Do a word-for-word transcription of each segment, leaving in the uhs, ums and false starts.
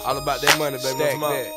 All about that money, baby. Stack that.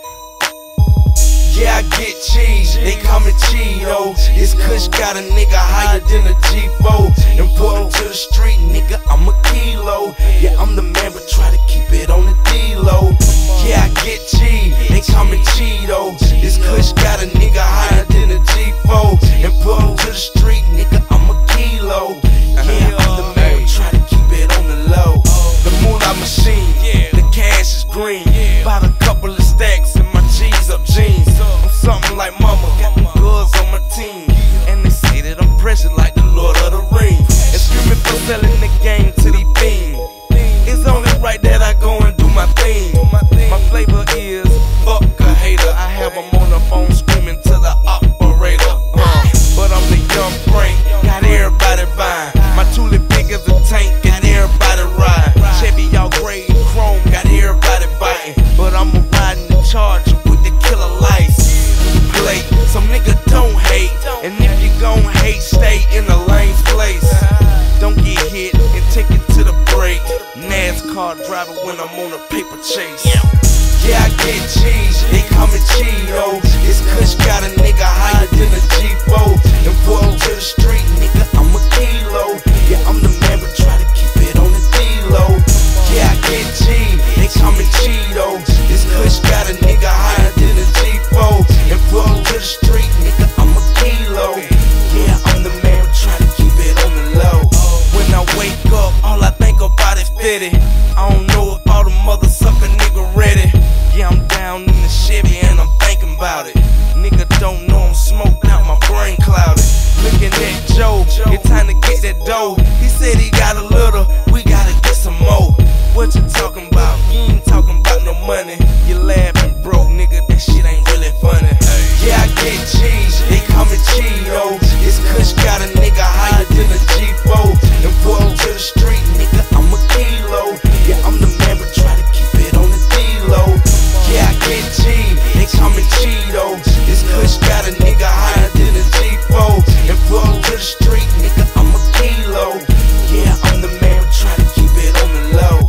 Yeah, I get cheese, they call me Cheeto. This kush got a nigga higher than a G four. Important to the street, nigga, I'm a kilo. Yeah, I'm the man, but try to keep it on the D-low. Yeah, I get cheese, they call me Cheeto. This kush got a nigga higher than a G four. Important to the street, nigga, I'm a kilo. Yeah, I'm the man, but try to keep it on the low. The moolah machine, the cash is green. Bought a couple of stacks in my cheese up jeans. I'm something like mama, got the girls on my team. And they say that I'm pressured like the Lord of the Rings. And screaming for selling the game to these fiends. It's only right that I go and do my thing. My flavor is fuck a hater. I have them on the phone screaming to the operator. uh, But I'm the young Frank, got everybody buying. My tulip big as a tank, got everybody riding. Chevy all gray and chrome, got everybody biting. But I'm a riding the Charger with the killer lights. Play, some nigga don't hate. And if you gon' hate, stay in the lane's place. Don't get hit and take it to the break. NASCAR driver when I'm on a paper chase. Yeah, I get cheese, they call me Cheeto. This kush got a nigga higher than a G four. Important to the street, nigga, I'm a kilo. Yeah, I'm the man, but try to keep it on the D-low. Yeah, I get cheese, they call me Cheeto. This kush got a nigga higher than a G four. Important to the street, nigga, I'm a kilo. Yeah, I'm the man, but try to keep it on the low. When I wake up, all I think about is fifty. I don't know if all the mother sucker nigga ready. Yeah, I'm down in the Chevy and I'm thinking about it. Nigga don't know I'm smoked out, my brain clouded. Looking at Joe, it's time to get that dough. He said he got a little, we gotta get some more. What you talking about? You ain't talking about no money. You laughing broke, nigga, that shit ain't really funny. Yeah, I get cheese, they call me Cheeto. This kush got a nigga higher than a G four. Important to the street, nigga, I'm a kilo. Yeah, I'm the man, but try to keep it on the D-low. Yeah, I get cheese, they call me Cheeto. This kush got a nigga higher than a G four. Important to the street, nigga, I'm a kilo. Yeah, I'm the man, but try to keep it on the low.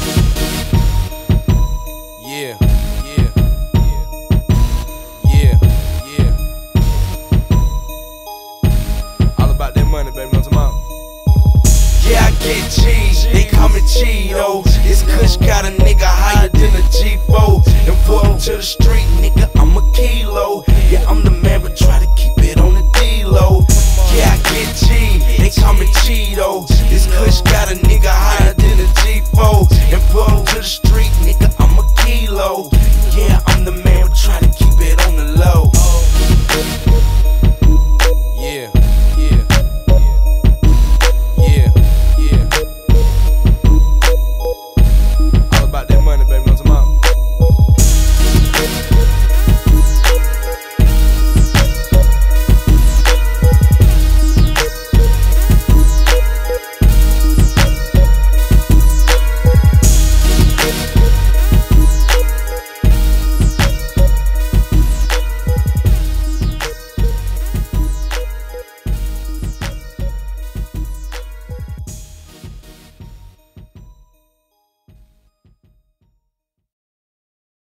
Yeah, yeah, yeah, yeah, yeah. All about that money, baby. Know what I'm talking about? Yeah, I get cheese, they call me Cheeto. This kush got a nigga higher than a G four. Important to the street, nigga, I'm a kilo. Yeah, I'm the man, but try to